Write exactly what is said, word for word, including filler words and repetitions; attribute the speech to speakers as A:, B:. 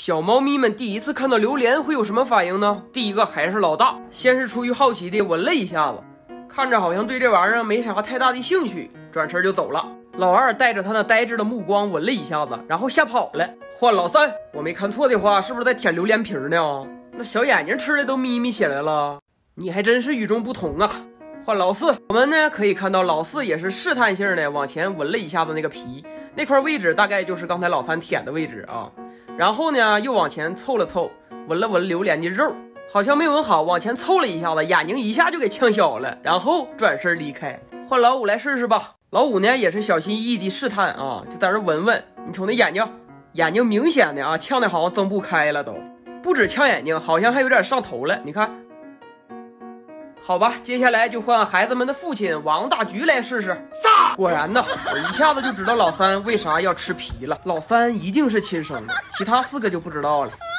A: 小猫咪们第一次看到榴莲会有什么反应呢？第一个还是老大，先是出于好奇的闻了一下子，看着好像对这玩意儿没啥太大的兴趣，转身就走了。老二带着他那呆滞的目光闻了一下子，然后吓跑了。换老三，我没看错的话，是不是在舔榴莲皮呢？那小眼睛吃的都眯眯起来了，你还真是与众不同啊。换老四，我们呢可以看到老四也是试探性的往前闻了一下子那个皮，那块位置大概就是刚才老三舔的位置啊。然后呢又往前凑了凑，闻了闻榴莲的肉，好像没闻好，往前凑了一下子，眼睛一下就给呛小了，然后转身离开。换老五来试试吧。老五呢也是小心翼翼的试探啊，就在这闻闻。你瞅那眼睛，眼睛明显的啊呛的好像睁不开了都，不止呛眼睛，好像还有点上头了。你看。好吧，接下来就换孩子们的父亲王大菊来试试。果然呢，我一下子就知道老三为啥要吃皮了。老三一定是亲生的，其他四个就不知道了。